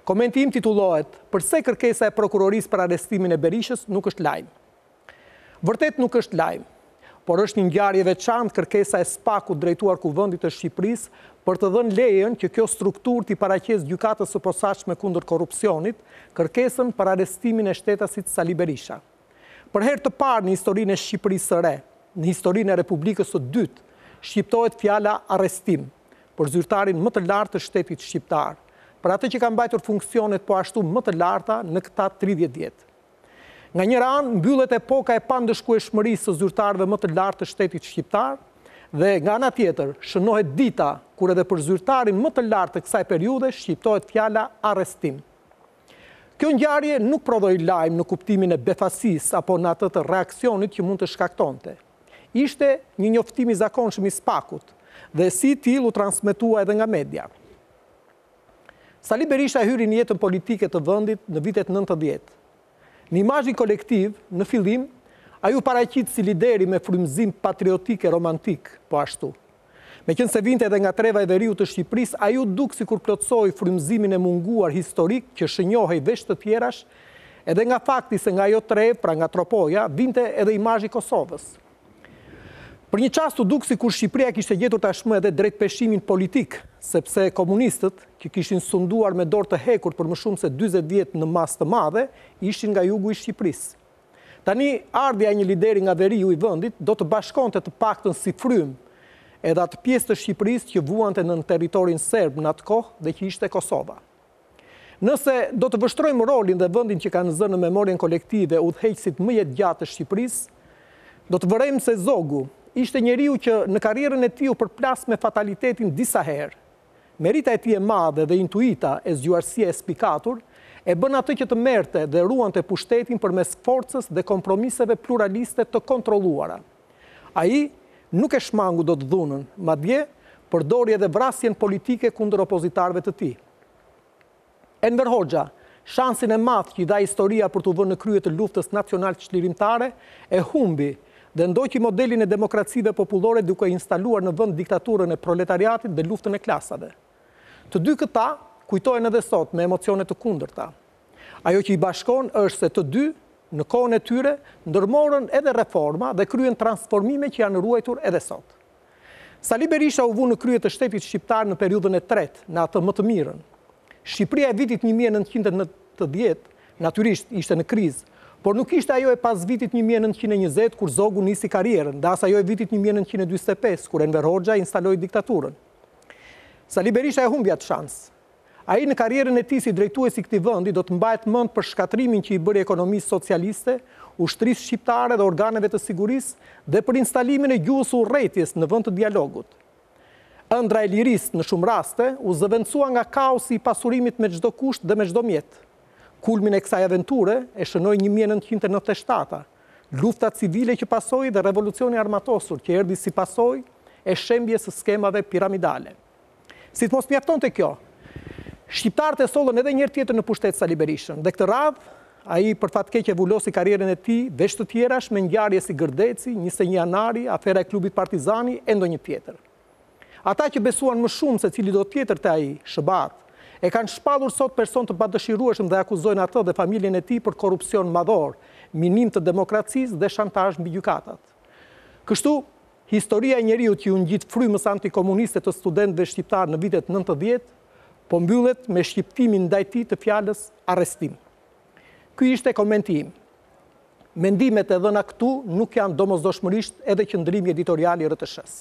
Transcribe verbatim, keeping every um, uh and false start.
Komenti im titullohet: "Përse kërkesa e prokurorisë për arrestimin e Berishës nuk është lajm?" Vërtet nuk është lajm, por është një ngjarje e veçantë kërkesa e spakut drejtuar Kuvendit të Shqipërisë për të dhënë lejen që kjo strukturë t'i paraqesë gjykatës së posaçme kundër korrupsionit kërkesën për arrestimin e shtetasit Sali Berisha. Për herë të parë në historinë e Shqipërisë së re, në historinë e Republikës së dytë, shqiptohet fjala arrestim për zyrtarin më të lartë të shtetit shqiptar, për atë që ka mbajtur funksionet po ashtu më të larta në këta tridhjetë vjet. Nga njëra anë mbyllet epoka e pandëshkueshmërisë së zyrtarëve më të lartë të shtetit shqiptar, dhe nga ana tjetër shënohet dita kur edhe për zyrtarin më të lartë të kësaj periudhe shqiptohet fjala arrestim. Kjo ngjarje nuk prodhoi lajm në kuptimin e befasisë apo në atë të reaksionit që mund të shkaktonte. Ishte një njoftim i zakonshëm i spakut dhe si i tillë u transmetua edhe nga media. Sali Berisha hyri në jetën politike të vendit në vitet nëntëdhjetë. Në imazhin kolektiv, në fillim, ai u paraqit si lideri me frymëzim patriotik e romantik, po ashtu. Meqense vinte edhe nga treva e veriut të Shqipërisë, ai u duk sikur plotësoi frymëzimin e munguar historik që shënjohej veç të tjerash, edhe nga fakti se nga ajo trevë, pra nga Tropoja, vinte edhe imazhi i Kosovës. Për një çast u duk sikur Shqipëria kishte gjetur tashmë edhe drejt peshimin politik, sepse komunistët, që kishin sunduar me dorë të hekur për më shumë se dyzet vjet në masë të madhe, ishin nga jugu i Shqipërisë. Tani, ardhja e një lideri nga veriu i vendit do të bashkonte të paktën si frym edhe atë pjesë të Shqipërisë që vuante në territorin serb në atë kohë dhe që ishte Kosova. Nëse do të vështrojmë rolin dhe vendin që kanë zënë në memorien kolektive udhëheqësit më jetëgjatë të Shqipërisë, do të vërejmë se Zogu ishte njeriu që në karrierën e tij u përplas me fatalitetin disa herë. Merita e tij e madhe dhe intuita e zgjuarësia e spikatur e bën atë që të merrte dhe ruante pushtetin përmes forcës dhe kompromiseve pluraliste të kontrolluara. Ai nuk e shmangu dot dhunën, madje përdori edhe vrasjen politike kundër opozitarëve të tij. Enver Hoxha, shansin e madh që i dha historia për të vënë në krye të luftës nacional çlirimtare, e humbi dhe ndoqi modelin e demokracive popullore duke instaluar në vend diktaturën e proletariatit dhe luftën e klasave. Të dy këta kujtohen edhe sot me emocione të kundërta. Ajo që i bashkon është se të dy, në kohën e tyre, ndërmorën edhe reforma dhe kryen transformime që janë ruajtur edhe sot. Sali Berisha u vu në krye të shtetit shqiptar në periudhën e tretë, në atë më të mirën. Shqipëria e vitit një mijë e nëntëqind e nëntëdhjetë, natyrisht ishte në krizë, por nuk ishte ajo e pas vitit një mijë e nëntëqind e njëzet kur Zogu nisi karrierën, dhe as ajo e vitit një mijë e nëntëqind e dyqindë e pesë kur Enver Hoxha instaloi diktaturën. Sali Berisha e humbi atë shans. Ai në karrierën e tij si drejtues i këtij vendi do të mbahet mend për shkatrimin që i bëri ekonomisë socialiste, ushtrisë shqiptare dhe organeve të sigurisë dhe për instalimin e gjuhës urrëties në vend të dialogut. Ëndra e lirisë në shumë raste u zëvendësua nga kaosi i pasurimit me çdo kusht dhe me çdo mjet. Kulmin e kësaj aventure e shënoi një mijë e nëntëqind e nëntëdhjetë e shtatë, lufta civile që pasoi dhe revolucioni armatosur që erdhi si pasojë e shembjes së skemave piramidale. Si të mos mjaftonte kjo, shqiptarët e sollën edhe një herë tjetër në pushtet Sali Berishën, dhe këtë radhë ai për fat keq e vulosi karrierën e tij veç të tjerash me ngjarje si Gërdeci, njëzet e një janari, afera e klubit Partizani e ndonjë tjetër. Ata që besuan më shumë se cili do tjetër te ai, Shëbat, e kanë shpallur sot person të padëshirueshëm dhe akuzojnë atë dhe familjen e tij për korrupsion madhor, minim të demokracisë dhe shantazh mbi gjykatat. Kështu, historia e njeriu që u ngjit frymës antikomuniste të studentëve shqiptar në vitet nëntëdhjetë, po mbyllet me shqiptimin ndaj tij të fjalës arrestim. Ky ishte komenti im. Mendimet e dhëna këtu nuk janë domosdoshmërisht edhe qëndrimi editorial i R T S-s.